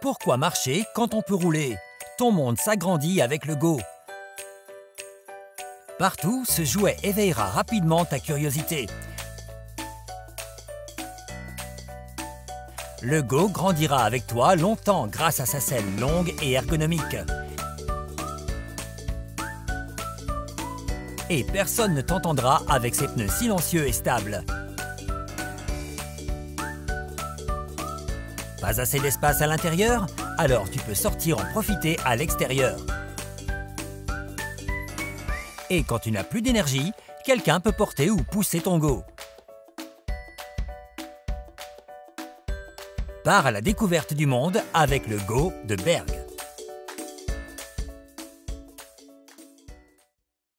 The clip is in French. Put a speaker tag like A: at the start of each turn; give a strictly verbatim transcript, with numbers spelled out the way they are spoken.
A: Pourquoi marcher quand on peut rouler? Ton monde s'agrandit avec le Go. Partout, ce jouet éveillera rapidement ta curiosité. Le Go grandira avec toi longtemps grâce à sa selle longue et ergonomique. Et personne ne t'entendra avec ses pneus silencieux et stables. Pas assez d'espace à l'intérieur? Alors tu peux sortir en profiter à l'extérieur. Et quand tu n'as plus d'énergie, quelqu'un peut porter ou pousser ton Go. Pars à la découverte du monde avec le Go de Berg.